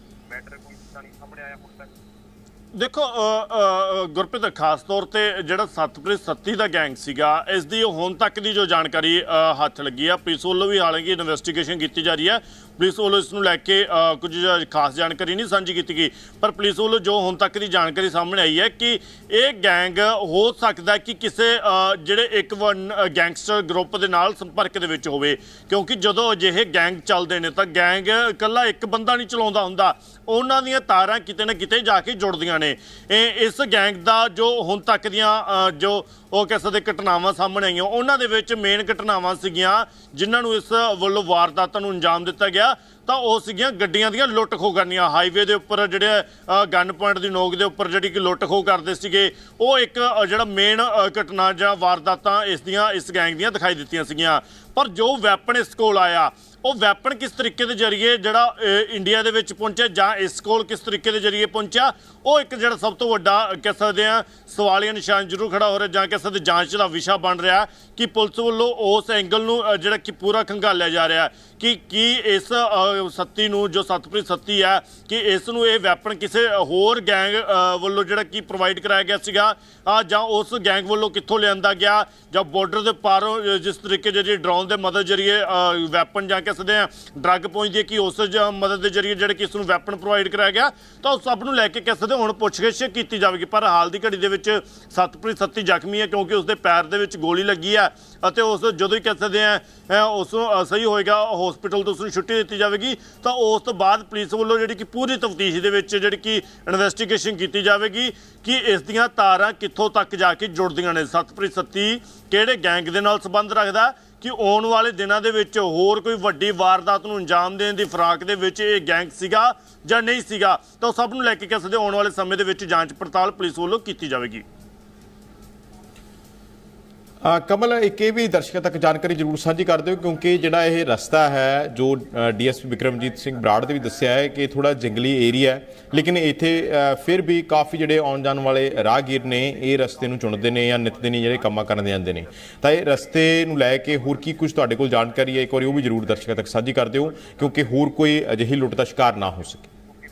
ਦੇਖੋ ਗੁਰਪ੍ਰੀਤ, ਖਾਸ ਤੌਰ ਤੇ ਜਿਹੜਾ ਸਤਪ੍ਰੀਤ ਸੱਤੀ ਦਾ ਗੈਂਗ ਸੀਗਾ, ਇਸ ਦੀ ਹੁਣ ਤੱਕ ਦੀ ਜੋ ਜਾਣਕਾਰੀ ਹੱਥ ਲੱਗੀ ਆ, ਪੁਲਿਸ ਵੱਲੋਂ ਵੀ ਹਾਲਾਂਕਿ ਇਨਵੈਸਟੀਗੇਸ਼ਨ ਕੀਤੀ ਜਾ ਰਹੀ ਹੈ, ਪੁਲਿਸ ਵੱਲੋਂ ਇਸ ਨੂੰ ਲੈ ਕੇ ਕੁਝ ਖਾਸ ਜਾਣਕਾਰੀ ਨਹੀਂ ਸਾਂਝੀ ਕੀਤੀ ਗਈ, ਪਰ ਪੁਲਿਸ ਵੱਲੋਂ ਜੋ ਹੁਣ ਤੱਕ ਦੀ ਜਾਣਕਾਰੀ ਸਾਹਮਣੇ ਆਈ ਹੈ ਕਿ ਇਹ ਗੈਂਗ ਹੋ ਸਕਦਾ ਕਿ ਕਿਸੇ ਜਿਹੜੇ ਇੱਕ ਗੈਂਗਸਟਰ ਗਰੁੱਪ ਦੇ ਨਾਲ ਸੰਪਰਕ ਦੇ ਵਿੱਚ ਹੋਵੇ, ਕਿਉਂਕਿ ਜਦੋਂ ਅਜਿਹੇ ਗੈਂਗ ਚੱਲਦੇ ਨੇ ਤਾਂ ਗੈਂਗ ਇਕੱਲਾ ਇੱਕ ਬੰਦਾ ਨਹੀਂ ਚਲਾਉਂਦਾ ਹੁੰਦਾ, ਉਹਨਾਂ ਦੀਆਂ ਤਾਰਾਂ ਕਿਤੇ ਨਾ ਕਿਤੇ ਜਾ ਕੇ ਜੁੜਦੀਆਂ ਨੇ। ਇਸ ਗੈਂਗ ਦਾ ਜੋ ਹੁਣ ਤੱਕ ਦੀਆਂ ਜੋ ਉਹ ਕਹਿ ਸਕਦੇ ਘਟਨਾਵਾਂ ਸਾਹਮਣੇ ਆਈਆਂ, ਉਹਨਾਂ ਦੇ ਵਿੱਚ ਮੇਨ ਘਟਨਾਵਾਂ ਸੀਗੀਆਂ ਜਿਨ੍ਹਾਂ ਨੂੰ ਇਸ ਵੱਲੋਂ ਵਾਰਦਾਤਾਂ ਨੂੰ ਅੰਜਾਮ ਦਿੱਤਾ ਗਿਆ, ਤਾਂ ਉਹ ਸੀਗੀਆਂ ਗੱਡੀਆਂ ਦੀਆਂ ਲੁੱਟ ਖੋਹ ਕਰਨੀਆਂ। ਹਾਈਵੇ ਦੇ ਉੱਪਰ ਜਿਹੜੇ ਗਨ ਪੁਆਇੰਟ ਦੀ ਨੋਕ ਦੇ ਉੱਪਰ ਜਿਹੜੀ ਕਿ ਲੁੱਟ ਖੋਹ ਕਰਦੇ ਸੀਗੇ, ਉਹ ਇੱਕ ਜਿਹੜਾ ਮੇਨ ਘਟਨਾ ਜਾਂ ਵਾਰਦਾਤਾਂ ਇਸ ਗੈਂਗ ਦੀਆਂ ਦਿਖਾਈ ਦਿੱਤੀਆਂ ਸੀਗੀਆਂ। ਪਰ ਜੋ ਵੈਪਨ ਇਸ ਕੋਲ ਆਇਆ, ਉਹ ਵੈਪਨ ਕਿਸ ਤਰੀਕੇ ਦੇ ਜ਼ਰੀਏ ਜਿਹੜਾ ਇੰਡੀਆ ਦੇ ਵਿੱਚ ਪਹੁੰਚਿਆ ਜਾਂ ਇਸ ਕੋਲ ਕਿਸ ਤਰੀਕੇ ਦੇ ਜ਼ਰੀਏ ਪਹੁੰਚਿਆ, ਉਹ ਇੱਕ ਜਿਹੜਾ ਸਭ ਤੋਂ ਵੱਡਾ ਕਹਿ ਸਕਦੇ ਹਾਂ ਸਵਾਲੀਆ ਨਿਸ਼ਾਨ ਜ਼ਰੂਰ ਖੜਾ ਹੋ ਰਿਹਾ, ਜਾਂ ਕਹਿ ਸਕਦੇ ਜਾਂਚ ਦਾ ਵਿਸ਼ਾ ਬਣ ਰਿਹਾ ਕਿ ਪੁਲਿਸ ਵੱਲੋਂ ਉਸ ਐਂਗਲ ਨੂੰ ਜਿਹੜਾ ਕਿ ਪੂਰਾ ਖੰਗਾਲਿਆ ਜਾ ਰਿਹਾ ਕਿ ਕੀ ਇਸ ਸੱਤੀ ਨੂੰ, ਜੋ ਸਤਪ੍ਰੀਤ ਸੱਤੀ ਹੈ, ਕਿ ਇਸ ਨੂੰ ਇਹ ਵੈਪਨ ਕਿਸੇ ਹੋਰ ਗੈਂਗ ਵੱਲੋਂ ਜਿਹੜਾ ਕਿ ਪ੍ਰੋਵਾਈਡ ਕਰਾਇਆ ਗਿਆ ਸੀਗਾ, ਜਾਂ ਉਸ ਗੈਂਗ ਵੱਲੋਂ ਕਿੱਥੋਂ ਲਿਆਂਦਾ ਗਿਆ, ਜਾਂ ਬਾਰਡਰ ਦੇ ਪਾਰੋਂ ਜਿਸ ਤਰੀਕੇ ਜਿਹੜੀ ਡਰੋਨ ਦੇ ਮਦਦ ਜ਼ਰੀਏ ਵੈਪਨ ਜਾਂ ਕਹਿ ਸਕਦੇ ਹਾਂ ਡਰੱਗ ਪਹੁੰਚਦੀ ਹੈ, ਕਿ ਉਸ ਮਦਦ ਦੇ ਜ਼ਰੀਏ ਜਿਹੜੇ ਕਿ ਇਸ ਨੂੰ ਵੈਪਨ ਪ੍ਰੋਵਾਈਡ ਕਰਾਇਆ ਗਿਆ, ਤਾਂ ਉਸ ਸਭ ਨੂੰ ਲੈ ਕੇ ਕਹਿ ਸਕਦੇ ਹੁਣ ਪੁੱਛਗਿੱਛ ਕੀਤੀ ਜਾਵੇਗੀ। ਪਰ ਹਾਲ ਦੀ ਘੜੀ ਦੇ ਵਿੱਚ ਸਤਪ੍ਰੀਤ ਸੱਤੀ ਜ਼ਖਮੀ ਹੈ, ਕਿਉਂਕਿ ਉਸਦੇ ਪੈਰ ਦੇ ਵਿੱਚ ਗੋਲੀ ਲੱਗੀ ਹੈ, ਅਤੇ ਉਸ ਜਦੋਂ ਹੀ ਕਹਿ ਸਕਦੇ ਹਾਂ ਉਸ ਨੂੰ ਸਹੀ ਹੋਏਗਾ ਹਸਪੀਟਲ ਤੋਂ ਉਸ ਨੂੰ ਛੁੱਟੀ ਦਿੱਤੀ ਜਾਵੇਗੀ, ਤਾਂ ਉਸ ਤੋਂ ਬਾਅਦ ਪੁਲਿਸ ਵੱਲੋਂ ਜਿਹੜੀ ਕਿ ਪੂਰੀ ਤਫਤੀਸ਼ ਦੇ ਵਿੱਚ ਜਿਹੜੀ ਕਿ ਇਨਵੈਸਟੀਗੇਸ਼ਨ ਕੀਤੀ ਜਾਵੇਗੀ ਕਿ ਇਸ ਦੀਆਂ ਤਾਰਾਂ ਕਿੱਥੋਂ ਤੱਕ ਜਾ ਕੇ ਜੁੜਦੀਆਂ ਨੇ, ਸਤਪ੍ਰੀਤ ਸੱਤੀ ਕਿਹੜੇ ਗੈਂਗ ਦੇ ਨਾਲ ਸੰਬੰਧ ਰੱਖਦਾ, ਕਿ ਆਉਣ ਵਾਲੇ ਦਿਨਾਂ ਦੇ ਵਿੱਚ ਹੋਰ ਕੋਈ ਵੱਡੀ ਵਾਰਦਾਤ ਨੂੰ ਅੰਜਾਮ ਦੇਣ ਦੀ ਫਿਰਾਕ ਦੇ ਵਿੱਚ ਇਹ ਗੈਂਗ ਸੀਗਾ ਜਾਂ ਨਹੀਂ ਸੀਗਾ, ਤਾਂ ਸਭ ਨੂੰ ਲੈ ਕੇ ਕਹਿ ਸਕਦੇ ਆਉਣ ਵਾਲੇ ਸਮੇਂ ਦੇ ਵਿੱਚ ਜਾਂਚ ਪੜਤਾਲ ਪੁਲਿਸ ਵੱਲੋਂ ਕੀਤੀ ਜਾਵੇਗੀ। ਕਮਲ, ਇੱਕ ਇਹ ਵੀ ਦਰਸ਼ਕਾਂ ਤੱਕ ਜਾਣਕਾਰੀ ਜ਼ਰੂਰ ਸਾਂਝੀ ਕਰ ਦਿਓ, ਕਿਉਂਕਿ ਜਿਹੜਾ ਇਹ ਰਸਤਾ ਹੈ ਜੋ ਡੀਐਸਪੀ ਵਿਕਰਮਜੀਤ ਸਿੰਘ ਬਰਾੜ ਦੇ ਵੀ ਦੱਸਿਆ ਹੈ ਕਿ ਥੋੜਾ ਜੰਗਲੀ ਏਰੀਆ ਹੈ, ਲੇਕਿਨ ਇੱਥੇ ਫਿਰ ਵੀ ਕਾਫੀ ਜਿਹੜੇ ਆਉਣ ਜਾਣ ਵਾਲੇ ਰਾਹਗੀਰ ਨੇ ਇਹ ਰਸਤੇ ਨੂੰ ਚੁਣਦੇ ਨੇ ਜਾਂ ਨਿੱਤ ਦਿਨੀ ਜਿਹੜੇ ਕੰਮਾਂ ਕਰਨ ਦੇ ਜਾਂਦੇ ਨੇ, ਤਾਂ ਇਹ ਰਸਤੇ ਨੂੰ ਲੈ ਕੇ ਹੋਰ ਕੀ ਕੁਝ ਤੁਹਾਡੇ ਕੋਲ ਜਾਣਕਾਰੀ ਹੈ, ਇੱਕ ਵਾਰੀ ਉਹ ਵੀ ਜ਼ਰੂਰ ਦਰਸ਼ਕਾਂ ਤੱਕ ਸਾਂਝੀ ਕਰ ਦਿਓ, ਕਿਉਂਕਿ ਹੋਰ ਕੋਈ ਅਜਿਹੀ ਲੁੱਟ ਦਾ ਸ਼ਿਕਾਰ ਨਾ ਹੋ ਸਕੇ।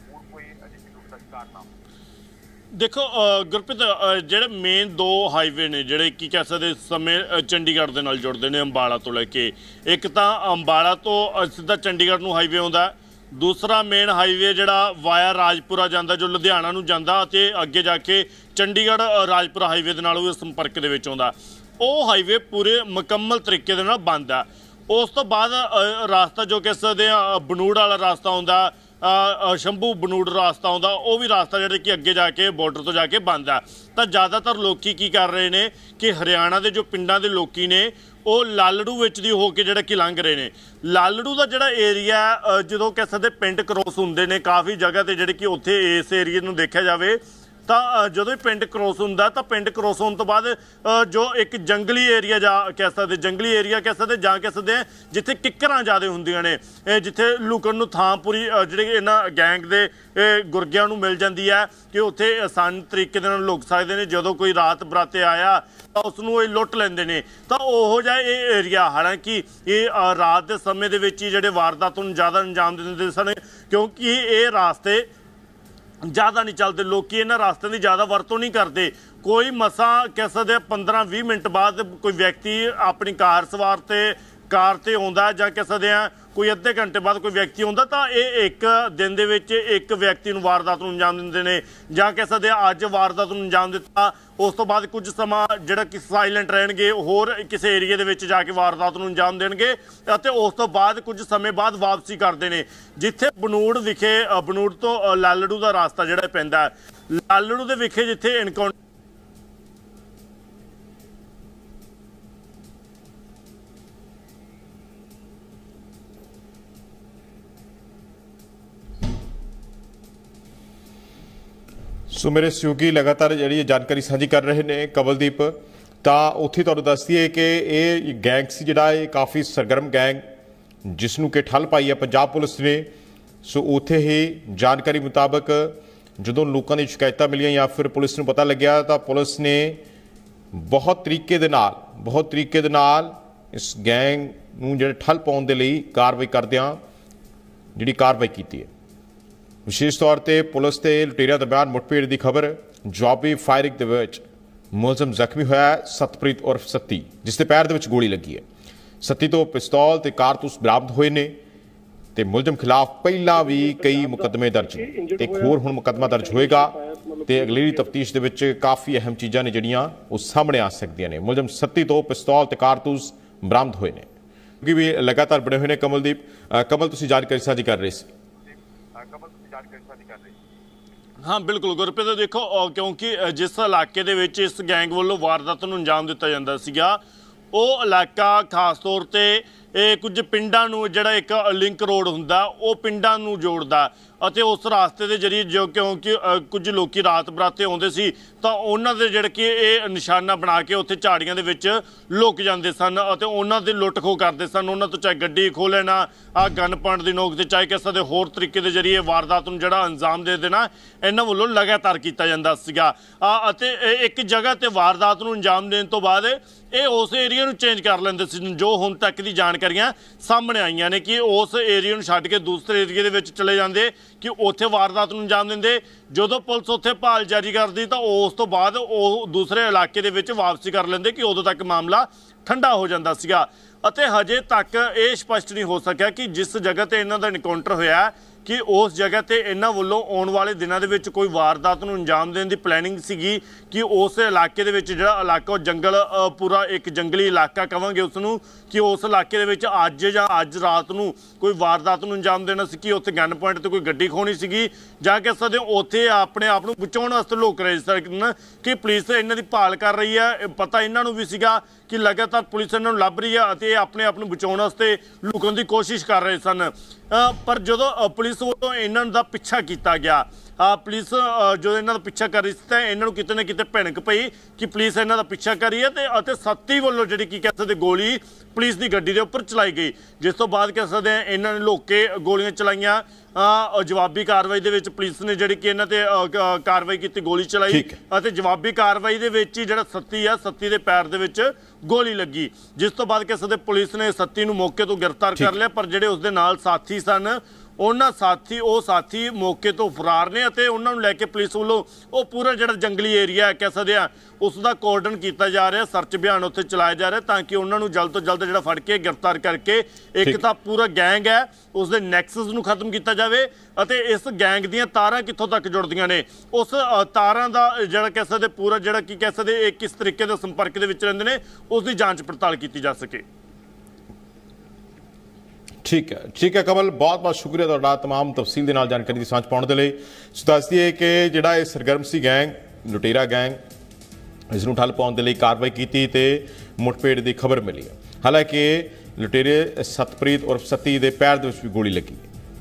ਦੇਖੋ ਗੁਰਪ੍ਰੀਤ, ਜਿਹੜੇ ਮੇਨ ਦੋ ਹਾਈਵੇ ਨੇ ਜਿਹੜੇ ਕੀ ਕਹਿ ਸਕਦੇ ਇਸ ਸਮੇਂ ਚੰਡੀਗੜ੍ਹ ਦੇ ਨਾਲ ਜੁੜਦੇ ਨੇ, ਅੰਬਾਲਾ ਤੋਂ ਲੈ ਕੇ, ਇੱਕ ਤਾਂ ਅੰਬਾਲਾ ਤੋਂ ਸਿੱਧਾ ਚੰਡੀਗੜ੍ਹ ਨੂੰ ਹਾਈਵੇ ਆਉਂਦਾ, ਦੂਸਰਾ ਮੇਨ ਹਾਈਵੇ ਜਿਹੜਾ ਵਾਇਆ ਰਾਜਪੁਰਾ ਜਾਂਦਾ ਜੋ ਲੁਧਿਆਣਾ ਨੂੰ ਜਾਂਦਾ ਅਤੇ ਅੱਗੇ ਜਾ ਕੇ ਚੰਡੀਗੜ੍ਹ ਰਾਜਪੁਰਾ ਹਾਈਵੇ ਦੇ ਨਾਲ ਉਹ ਸੰਪਰਕ ਦੇ ਵਿੱਚ ਆਉਂਦਾ। ਉਹ ਹਾਈਵੇ ਪੂਰੇ ਮੁਕੰਮਲ ਤਰੀਕੇ ਦੇ ਨਾਲ ਬੰਦ ਆ। ਉਸ ਤੋਂ ਬਾਅਦ ਰਸਤਾ ਜੋ ਕਹਿ ਸਕਦੇ ਆ ਬਨੂੜ ਵਾਲਾ ਰਸਤਾ ਆਉਂਦਾ, ਸ਼ੰਭੂ ਬਨੂੜ ਰਸਤਾ ਆਉਂਦਾ, ਉਹ ਵੀ ਰਸਤਾ ਜਿਹੜਾ ਕਿ ਅੱਗੇ ਜਾ ਕੇ ਬਾਰਡਰ ਤੋਂ ਜਾ ਕੇ ਬੰਦ ਆ। ਤਾਂ ਜ਼ਿਆਦਾਤਰ ਲੋਕੀ ਕੀ ਕਰ ਰਹੇ ਨੇ ਕਿ ਹਰਿਆਣਾ ਦੇ ਜੋ ਪਿੰਡਾਂ ਦੇ ਲੋਕੀ ਨੇ ਉਹ ਲਾਲੜੂ ਵਿੱਚ ਦੀ ਹੋ ਕੇ ਜਿਹੜਾ ਕਿ ਲੰਘ ਰਹੇ ਨੇ। ਲਾਲੜੂ ਦਾ ਜਿਹੜਾ ਏਰੀਆ ਜਦੋਂ ਕਹਿ ਸਕਦੇ ਪਿੰਡ ਕ੍ਰੋਸ ਹੁੰਦੇ ਨੇ ਕਾਫੀ ਜਗ੍ਹਾ ਤੇ, ਜਿਹੜੇ ਕਿ ਉੱਥੇ ਇਸ ਏਰੀਏ ਨੂੰ ਦੇਖਿਆ ਜਾਵੇ ਤਾਂ ਜਦੋਂ ਹੀ ਪਿੰਡ ਕ੍ਰੋਸ ਹੁੰਦਾ ਤਾਂ ਪਿੰਡ ਕ੍ਰੋਸ ਹੋਣ ਤੋਂ ਬਾਅਦ ਜੋ ਇੱਕ ਜੰਗਲੀ ਏਰੀਆ ਜਾਂ ਕਹਿ ਸਕਦੇ ਜੰਗਲੀ ਏਰੀਆ ਕਹਿ ਸਕਦੇ ਜਾਂ ਕਹਿ ਸਕਦੇ ਜਿੱਥੇ ਕਿੱਕਰਾਂ ਜ਼ਿਆਦਾ ਹੁੰਦੀਆਂ ਨੇ, ਜਿੱਥੇ ਲੁਕਣ ਨੂੰ ਥਾਂ ਪੂਰੀ ਜਿਹੜੇ ਇਹਨਾਂ ਗੈਂਗ ਦੇ ਗੁਰਗਿਆਂ ਨੂੰ ਮਿਲ ਜਾਂਦੀ ਹੈ ਕਿ ਉੱਥੇ ਆਸਾਨ ਤਰੀਕੇ ਦੇ ਨਾਲ ਲੁਕ ਸਕਦੇ ਨੇ। ਜਦੋਂ ਕੋਈ ਰਾਤ ਬਰਾਤੇ ਆਇਆ ਤਾਂ ਉਸ ਨੂੰ ਇਹ ਲੁੱਟ ਲੈਂਦੇ ਨੇ। ਤਾਂ ਉਹੋ ਜਿਹਾ ਇਹ ਏਰੀਆ, ਹਾਲਾਂਕਿ ਇਹ ਰਾਤ ਦੇ ਸਮੇਂ ਦੇ ਵਿੱਚ ਹੀ ਜਿਹੜੇ ਵਾਰਦਾਤ ਨੂੰ ਜ਼ਿਆਦਾ ਅੰਜਾਮ ਦਿੰਦੇ ਸਨ, ਕਿਉਂਕਿ ਇਹ ਰਾਸਤੇ ਜ਼ਿਆਦਾ ਨਹੀਂ ਚੱਲਦੇ, ਲੋਕੀ ਇਹਨਾਂ ਰਾਸਤਿਆਂ ਦੀ ਜ਼ਿਆਦਾ ਵਰਤੋਂ ਨਹੀਂ ਕਰਦੇ। ਕੋਈ ਮਸਾਂ ਕਹਿ ਸਕਦੇ 15-20 ਮਿੰਟ ਬਾਅਦ ਕੋਈ ਵਿਅਕਤੀ ਆਪਣੀ ਕਾਰ ਤੇ ਆਉਂਦਾ ਜਾਂ ਕਹਿ ਸਕਦੇ ਆ कोई अद्धे घंटे बाद कोई व्यक्ति आउंदा तां ये एक दिन दे विच एक व्यक्ति नूं वारदात नूं अंजाम दिंदे ने जां कह सकदे अज वारदात नूं अंजाम दित्ता उस तो बाद कुछ समा जिहड़ा कि साइलेंट रहणगे होर किसी एरिए दे विच जाके वारदात नूं अंजाम देणगे अते उस तो बाद कुछ समय बाद वापसी करदे ने जिथे बनूड़ विखे बनूड़ तो लालड़ू दा रास्ता जिहड़ा पैंदा लालड़ू दे विखे जिथे एनकाउंटर सो मेरे सहयोगी लगातार जी जानकारी साझी कर रहे हैं कमलदीप तो उत्थे तुहानूं दस दईए कि ये गैंग सी जिहड़ा काफ़ी सरगर्म गैंग जिसनूं कि ठल पाई है पंजाब पुलिस ने। सो उत्थे ही जानकारी मुताबक जदों लोगों की शिकायतां मिलियां या फिर पुलिस नूं पता लग्या तो पुलिस ने बहुत तरीके दे नाल इस गैंग नूं जिहड़ा ठल पाउण दे लई कार्रवाई करदिआं जिहड़ी कार्रवाई कीती है। विशेष तौर पर पुलिस ते लुटेरिਆਂ दरम्यान मुठभेड़ की खबर जवाबी फायरिंग दे विच मुलजम जख्मी होया सतप्रीत उर्फ सत्ती जिसके पैर दे विच गोली लगी है। सत्ती तो पिस्तौल ते कारतूस बरामद होए ने ते मुलजम खिलाफ पहला भी कई मुकदमे दर्ज ने ते एक होर हुण मुकदमा दर्ज होएगा ते अगली तफ्तीश दे विच काफ़ी अहम चीज़ां ने जिहड़ियां वो सामने आ सकदियां ने। मुलजम सत्ती तो पिस्तौल ते कारतूस बरामद होए ने क्योंकि भी लगातार बने हुए ने। कमलदीप कमल तुसीं जानकारी साझी कर रहे सी। हाँ बिल्कुल गुरप्रीत देखो क्योंकि जिस इलाके दे विच इस गैंग वालों वारदात नूं अंजाम दिता जांदा सीगा ਉਹ ਇਲਾਕਾ खास तौर ਤੇ कुछ पिंडां नूं जिहड़ा एक लिंक रोड हुंदा ਉਹ ਪਿੰਡਾਂ ਨੂੰ जोड़दा ਅਤੇ ਉਸ ਰਾਸਤੇ ਦੇ ਜਰੀਏ ਜੋ ਕਿਉਂਕਿ ਕੁਝ ਲੋਕੀ ਰਾਤ ਬਰਾਤੇ ਆਉਂਦੇ ਸੀ ਤਾਂ ਉਹਨਾਂ ਦੇ ਜਿਹੜੇ ਕਿ ਇਹ ਨਿਸ਼ਾਨਾ ਬਣਾ ਕੇ ਉੱਥੇ ਝਾੜੀਆਂ ਦੇ ਵਿੱਚ ਲੁਕ ਜਾਂਦੇ ਸਨ ਅਤੇ ਉਹਨਾਂ ਦੇ ਲੁੱਟ ਖੋਹ ਕਰਦੇ ਸਨ। ਉਹਨਾਂ ਤੋਂ ਚਾਹੇ ਗੱਡੀ ਖੋਹ ਲੈਣਾ ਆ ਗਨ ਪੁਆਇੰਟ ਦੀ ਨੋਕ ਤੇ ਚਾਹੇ ਕਿਸੇ ਦੇ ਹੋਰ ਤਰੀਕੇ ਦੇ ਜਰੀਏ ਵਾਰਦਾਤ ਨੂੰ ਜਿਹੜਾ ਅੰਜਾਮ ਦੇ ਦੇਣਾ ਇਹਨਾਂ ਵੱਲੋਂ ਲਗਾਤਾਰ ਕੀਤਾ ਜਾਂਦਾ ਸੀਗਾ ਅਤੇ ਇੱਕ ਜਗ੍ਹਾ ਤੇ ਵਾਰਦਾਤ ਨੂੰ ਅੰਜਾਮ ਦੇਣ ਤੋਂ ਬਾਅਦ ਇਹ ਉਸ ਏਰੀਆ ਨੂੰ ਚੇਂਜ ਕਰ ਲੈਂਦੇ ਸੀ। ਜੋ ਹੁਣ ਤੱਕ ਦੀ ਜਾਣਕਾਰੀਆਂ ਸਾਹਮਣੇ ਆਈਆਂ ਨੇ ਕਿ ਉਸ ਏਰੀਆ ਨੂੰ ਛੱਡ ਕੇ ਦੂਸਰੇ ਏਰੀਏ ਦੇ ਵਿੱਚ ਚਲੇ ਜਾਂਦੇ कि उत्थे वारदात नूं अंजाम दिंदे। जदों पुलिस उत्थे भाल जारी करदी तां उस तो बाद वो दूसरे इलाके दे विच वापसी कर लैंदे कि उदों तक मामला ठंडा हो जांदा सीगा ਅਤੇ ਹਜੇ ਤੱਕ ਇਹ ਸਪਸ਼ਟ ਨਹੀਂ ਹੋ ਸਕਿਆ ਕਿ ਜਿਸ ਜਗ੍ਹਾ ਤੇ ਇਹਨਾਂ ਦਾ ਐਨਕਾਊਂਟਰ ਹੋਇਆ ਕਿ ਉਸ ਜਗ੍ਹਾ ਤੇ ਇਹਨਾਂ ਵੱਲੋਂ ਆਉਣ ਵਾਲੇ ਦਿਨਾਂ ਦੇ ਵਿੱਚ ਕੋਈ ਵਾਰਦਾਤ ਨੂੰ ਅੰਜਾਮ ਦੇਣ ਦੀ ਪਲੈਨਿੰਗ ਸੀਗੀ ਕਿ ਉਸ ਇਲਾਕੇ ਦੇ ਵਿੱਚ ਜਿਹੜਾ ਇਲਾਕਾ ਉਹ ਜੰਗਲ ਪੂਰਾ ਇੱਕ ਜੰਗਲੀ ਇਲਾਕਾ ਕਹਾਂਗੇ ਉਸ ਨੂੰ ਕਿ ਉਸ ਇਲਾਕੇ ਦੇ ਵਿੱਚ ਅੱਜ ਜਾਂ ਅੱਜ ਰਾਤ ਨੂੰ ਕੋਈ ਵਾਰਦਾਤ ਨੂੰ ਅੰਜਾਮ ਦੇਣਾ ਸੀ ਕਿ ਉੱਥੇ ਗਨ ਪੁਆਇੰਟ ਤੇ ਕੋਈ ਗੱਡੀ ਖੋਣੀ ਸੀਗੀ ਜਾਂ ਕਿ ਸਕਦੇ ਉੱਥੇ ਆਪਣੇ ਆਪ ਨੂੰ ਬਚਾਉਣ ਵਾਸਤੇ ਲੋਕ ਰਹੇ ਸਨ ਕਿ ਪੁਲਿਸ ਇਹਨਾਂ ਦੀ ਭਾਲ ਕਰ ਰਹੀ ਹੈ। ਪਤਾ ਇਹਨਾਂ ਨੂੰ ਵੀ ਸੀਗਾ कि लगातार पुलिस इन्होंने लभ रही है और अपने आप बचाने वास्ते लुकण की कोशिश कर रहे सन पर जो पुलिस वालों इन्हों का पिछा किया गया पुलिस जो इन्हों का पिछा कर रही थी इन्हों किते न किते भैणक पई कि पुलिस इन्हों का पिछा करी है सत्ती वालों जी की कह सकते गोली पुलिस की गड्डी के उपर चलाई गई जिस तो बाद कह सकते हैं इन्होंने लोग के गोलियां चलाइया जवाबी कार्रवाई दे विच पुलिस ने जिहड़ी कि इन्हां ते कार्रवाई की गोली चलाई और जवाबी कार्रवाई दे विच ही जिहड़ा सत्ती है सत्ती दे पैर दे विच गोली लगी जिस तो बाद कह सकते पुलिस ने सत्ती नूं मौके तो गिरफ्तार कर लिया पर जिहड़े उसदे नाल साथी सन ਉਹਨਾਂ ਸਾਥੀ ਮੌਕੇ ਤੋਂ ਫਰਾਰ ਨੇ ਅਤੇ ਉਹਨਾਂ ਨੂੰ ਲੈ ਕੇ ਪੁਲਿਸ ਵੱਲੋਂ ਉਹ ਪੂਰਾ ਜਿਹੜਾ ਜੰਗਲੀ ਏਰੀਆ ਕਹਿ ਸਕਦੇ ਆ ਉਸ ਦਾ ਕੋਰਡਨ ਕੀਤਾ ਜਾ ਰਿਹਾ ਸਰਚ ਅਭਿਆਨ ਉੱਥੇ ਚਲਾਇਆ ਜਾ ਰਿਹਾ ਤਾਂ ਕਿ ਉਹਨਾਂ ਨੂੰ ਜਲਦ ਤੋਂ ਜਲਦ ਜਿਹੜਾ ਫੜ ਕੇ ਗ੍ਰਿਫਤਾਰ ਕਰਕੇ ਇੱਕ ਤਾਂ ਪੂਰਾ ਗੈਂਗ ਹੈ ਉਸ ਦੇ ਨੈਕਸਸ ਨੂੰ ਖਤਮ ਕੀਤਾ ਜਾਵੇ ਅਤੇ ਇਸ ਗੈਂਗ ਦੀਆਂ ਤਾਰਾਂ ਕਿੱਥੋਂ ਤੱਕ ਜੁੜਦੀਆਂ ਨੇ ਉਸ ਤਾਰਾਂ ਦਾ ਜਿਹੜਾ ਕਹਿ ਸਕਦੇ ਪੂਰਾ ਜਿਹੜਾ ਕੀ ਕਹਿ ਸਕਦੇ ਇਹ ਕਿਸ ਤਰੀਕੇ ਦੇ ਸੰਪਰਕ ਦੇ ਵਿੱਚ ਰਹਿੰਦੇ ਨੇ ਉਸ ਦੀ ਜਾਂਚ ਪੜਤਾਲ ਕੀਤੀ ਜਾ ਸਕੇ। ठीक है कमल बहुत बहुत शुक्रिया तुहाडा तमाम तफसील दे नाल जानकारी की सांझ पाउण दे लई। दस दईए कि जिहड़ा इह सरगर्म सी गैंग लुटेरा गैंग इसनूं ठल पाउण दे लई कार्रवाई कीती ते मुठभेड़ की खबर मिली है। हालांकि लुटेरे सतप्रीत उर्फ सत्ती दे पैर दे विच भी गोली लगी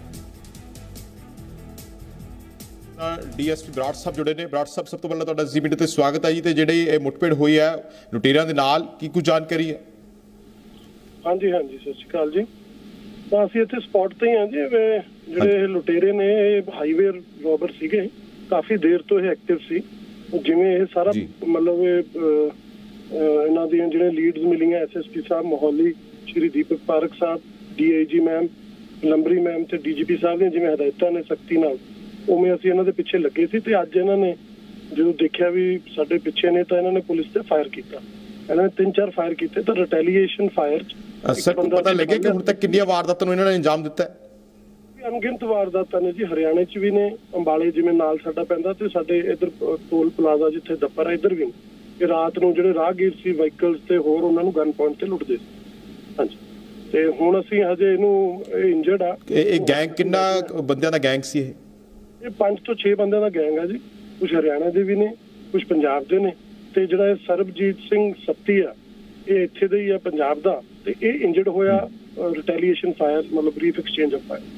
है। DSP बराड़ साहब जुड़े ने। बराड़ साहब सब तो पहले तुहाडा जी मीडिया ते स्वागत है जी ते जिहड़ी इह मुठभेड़ होई है लुटेरियां दे नाल की कुछ जानकारी है? हाँ जी सत श्री अकाल जी। ਤਾਂ ਅਸੀਂ ਇੱਥੇ ਸਪੌਟ ਤੇ ਹੀ ਹਾਂ ਜੀ ਜਿਹੜੇ ਲੁਟੇਰੇ ਨੇ ਇਹ ਹਾਈਵੇ ਰੋਬਰ ਸੀਗੇ ਕਾਫੀ ਦੇਰ ਤੋਂ ਇਹ ਐਕਟਿਵ ਸੀ ਜਿਵੇਂ ਇਹ ਸਾਰਾ ਮਤਲਬ ਇਹਨਾਂ ਦੀਆਂ ਜਿਹੜੇ ਲੀਡਸ ਮਿਲੀਆਂ SSP sahib Mohali Shri Deepak Pareek sahib DIG ma'am Lambari ma'am ਤੇ DGP ਸਾਹਿਬ ਦੀਆਂ ਜਿਵੇਂ ਹਦਾਇਤਾਂ ਨੇ ਸਖਤੀ ਨਾਲ ਉਵੇਂ ਅਸੀਂ ਇਹਨਾਂ ਦੇ ਪਿੱਛੇ ਲੱਗੇ ਸੀ ਤੇ ਅੱਜ ਇਹਨਾਂ ਨੇ ਜਦੋਂ ਦੇਖਿਆ ਵੀ ਸਾਡੇ ਪਿੱਛੇ ਨੇ ਤਾਂ ਇਹਨਾਂ ਨੇ ਪੁਲਿਸ ਤੇ ਫਾਇਰ ਕੀਤਾ। ਇਹਨਾਂ ਨੇ 3-4 ਫਾਇਰ ਕੀਤੇ ਤਾਂ ਰਿਟੈਲੀਏਸ਼ਨ ਫਾਇਰ ਸਰ ਪਤਾ ਲੱਗਿਆ ਕਿ ਹੁਣ ਤੱਕ ਕਿੰਨੀਆਂ ਵਾਰਦਾਤਾਂ ਨੂੰ ਇਹਨਾਂ ਨੇ ਅੰਜਾਮ ਦਿੱਤਾ ਹੈ? ਅਣਗਿਣਤ ਵਾਰਦਾਤਾਂ ਨੇ ਜੀ, ਹਰਿਆਣੇ 'ਚ ਵੀ ਨੇ, ਅੰਬਾਲੇ ਜਿਵੇਂ ਨਾਲ ਸਾਡਾ ਪੈਂਦਾ, ਤੇ ਸਾਡੇ ਇੱਧਰ ਟੋਲ ਪਲਾਜ਼ਾ ਜਿੱਥੇ ਦੱਪਰ ਹੈ ਇੱਧਰ ਵੀ ਨੇ। ਇਹ ਰਾਤ ਨੂੰ ਜਿਹੜੇ ਰਾਹਗੀਰ ਸੀ ਵਹੀਕਲਸ ਤੇ ਹੋਰ ਉਹਨਾਂ ਨੂੰ ਗਨ ਪੁਆਇੰਟ ਤੇ ਲੁੱਟਦੇ ਸੀ। ਹਾਂਜੀ, ਤੇ ਹੁਣ ਅਸੀਂ ਹਜੇ ਇਹਨੂੰ ਇੰਜਰਡ ਆ। ਇਹ ਗੈਂਗ ਕਿੰਨਾ ਬੰਦਿਆਂ ਦਾ ਗੈਂਗ ਸੀ? ਇਹ 5 ਤੋਂ 6 ਬੰਦਿਆਂ ਦਾ ਗੈਂਗ ਆ ਜੀ। ਕੁਝ ਹਰਿਆਣਾ ਦੇ ਵੀ ਨੇ, ਕੁਝ ਪੰਜਾਬ ਦੇ ਨੇ, ਤੇ ਜਿਹੜਾ ਇਹ ਸਰਬਜੀਤ ਸਿੰਘ ਸੱਤੀ ਆ ਇਹ ਇੱਥੇ ਦਾ ਹੀ ਆ, ਪੰਜਾਬ ਦਾ, ਤੇ ਇਹ ਇੰਜਰਡ ਹੋਇਆ ਰਿਟੈਲੀਏਸ਼ਨ ਫਾਇਰ, ਮਤਲਬ ਬਰੀਫ ਐਕਸਚੇਂਜ ਆਫ ਫਾਇਰ।